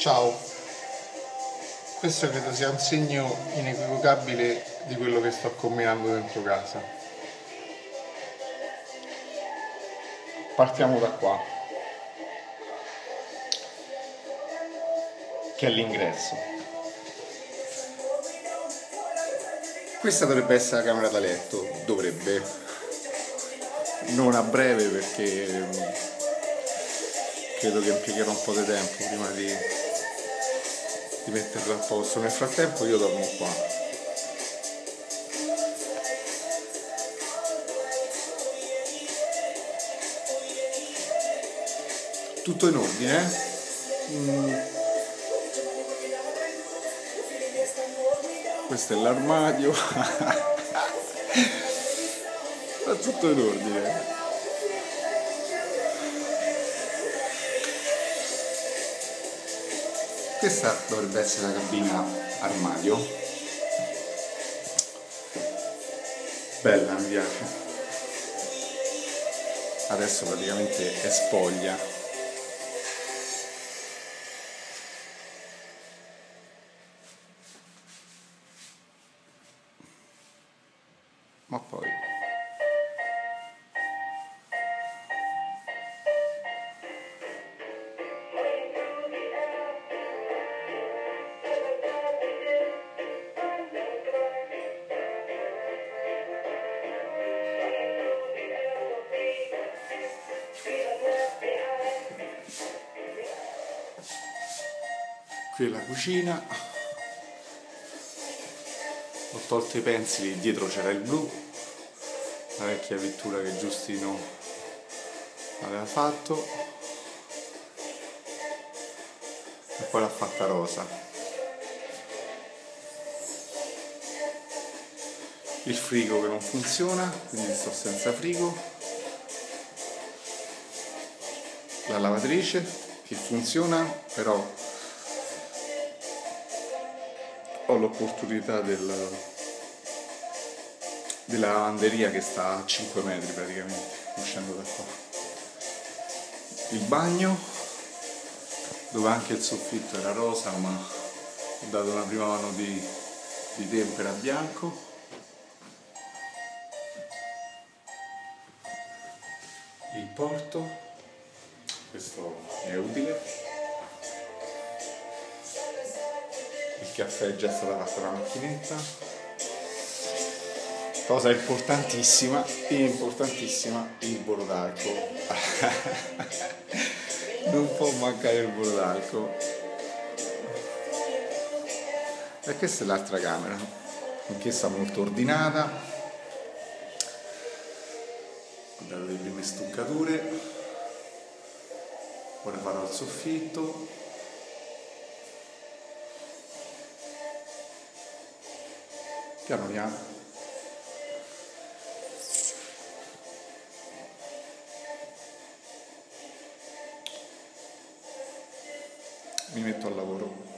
Ciao, questo credo sia un segno inequivocabile di quello che sto combinando dentro casa. Partiamo da qua, che è l'ingresso. Questa dovrebbe essere la camera da letto, dovrebbe, non a breve perché credo che impiegherò un po' di tempo prima di metterla a posto. Nel frattempo io dormo qua. Tutto in ordine, questo è l'armadio. È tutto in ordine. Questa dovrebbe essere la cabina armadio. Bella, mi piace. Adesso praticamente è spoglia. Ma poi qui è la cucina. Ho tolto i pensili, dietro c'era il blu, la vecchia pittura che Giustino aveva fatto, e poi l'ha fatta rosa. Il frigo che non funziona, quindi sto senza frigo. La lavatrice che funziona, però ho l'opportunità della lavanderia che sta a 5 metri praticamente, uscendo da qua. Il bagno, dove anche il soffitto era rosa, ma ho dato una prima mano di tempera bianco. Il porto, questo è utile. Il caffè è già stata fatta la macchinetta. Cosa importantissima, il burro d'alcol. Non può mancare il burro d'alcol. E questa è l'altra camera, anch'essa molto ordinata. Ho dato le prime stuccature. Ora farò il soffitto. Piano piano. Mi metto al lavoro.